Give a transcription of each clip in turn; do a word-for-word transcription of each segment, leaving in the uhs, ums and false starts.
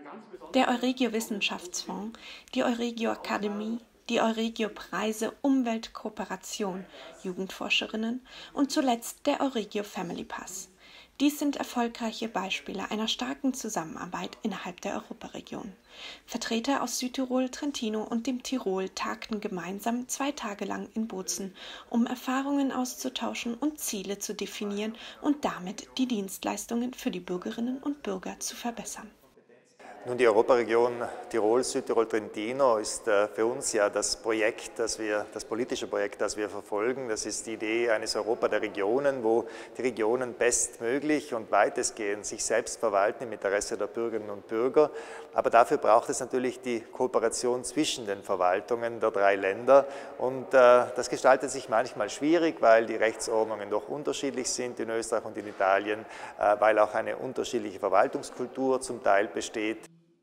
Der Euregio Wissenschaftsfonds, die Euregio Akademie, die Euregio Preise Umweltkooperation, Jugendforscherinnen und zuletzt der Euregio Family Pass. Dies sind erfolgreiche Beispiele einer starken Zusammenarbeit innerhalb der Europaregion. Vertreter aus Südtirol, Trentino und dem Tirol tagten gemeinsam zwei Tage lang in Bozen, um Erfahrungen auszutauschen und Ziele zu definieren und damit die Dienstleistungen für die Bürgerinnen und Bürger zu verbessern. Nun, die Europaregion Tirol, Südtirol, Trentino ist äh, für uns ja das Projekt, das wir, das politische Projekt, das wir verfolgen. Das ist die Idee eines Europa der Regionen, wo die Regionen bestmöglich und weitestgehend sich selbst verwalten im Interesse der Bürgerinnen und Bürger. Aber dafür braucht es natürlich die Kooperation zwischen den Verwaltungen der drei Länder. Und äh, das gestaltet sich manchmal schwierig, weil die Rechtsordnungen doch unterschiedlich sind in Österreich und in Italien, äh, weil auch eine unterschiedliche Verwaltungskultur zum Teil besteht.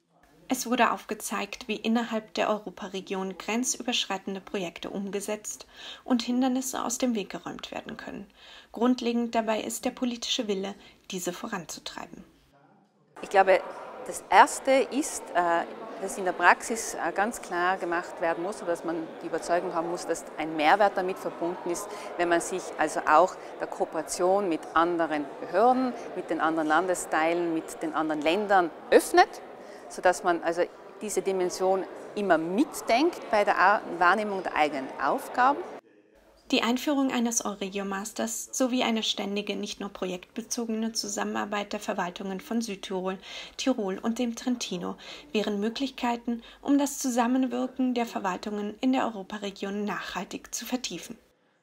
Es wurde aufgezeigt, wie innerhalb der Europaregion grenzüberschreitende Projekte umgesetzt und Hindernisse aus dem Weg geräumt werden können. Grundlegend dabei ist der politische Wille, diese voranzutreiben. Ich glaube, das Erste ist, dass in der Praxis ganz klar gemacht werden muss, oder dass man die Überzeugung haben muss, dass ein Mehrwert damit verbunden ist, wenn man sich also auch der Kooperation mit anderen Behörden, mit den anderen Landesteilen, mit den anderen Ländern öffnet, sodass man also diese Dimension immer mitdenkt bei der Wahrnehmung der eigenen Aufgaben. Die Einführung eines Euregio Masters sowie eine ständige, nicht nur projektbezogene Zusammenarbeit der Verwaltungen von Südtirol, Tirol und dem Trentino wären Möglichkeiten, um das Zusammenwirken der Verwaltungen in der Europaregion nachhaltig zu vertiefen.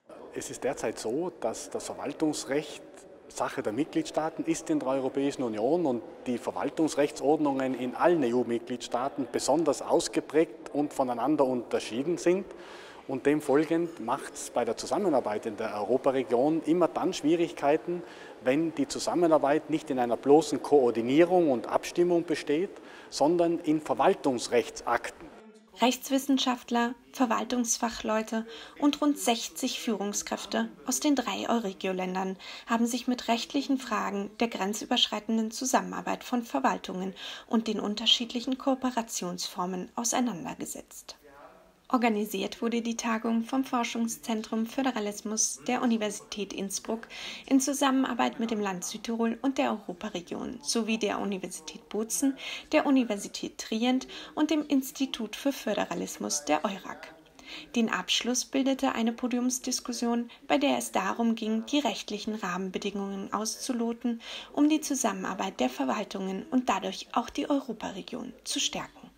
Es ist derzeit so, dass das Verwaltungsrecht Sache der Mitgliedstaaten ist in der Europäischen Union und die Verwaltungsrechtsordnungen in allen E U-Mitgliedstaaten besonders ausgeprägt und voneinander unterschieden sind. Und demfolgend macht es bei der Zusammenarbeit in der Europaregion immer dann Schwierigkeiten, wenn die Zusammenarbeit nicht in einer bloßen Koordinierung und Abstimmung besteht, sondern in Verwaltungsrechtsakten. Rechtswissenschaftler, Verwaltungsfachleute und rund sechzig Führungskräfte aus den drei Euregio-Ländern haben sich mit rechtlichen Fragen der grenzüberschreitenden Zusammenarbeit von Verwaltungen und den unterschiedlichen Kooperationsformen auseinandergesetzt. Organisiert wurde die Tagung vom Forschungszentrum Föderalismus der Universität Innsbruck in Zusammenarbeit mit dem Land Südtirol und der Europaregion sowie der Universität Bozen, der Universität Trient und dem Institut für Föderalismus der EURAG. Den Abschluss bildete eine Podiumsdiskussion, bei der es darum ging, die rechtlichen Rahmenbedingungen auszuloten, um die Zusammenarbeit der Verwaltungen und dadurch auch die Europaregion zu stärken.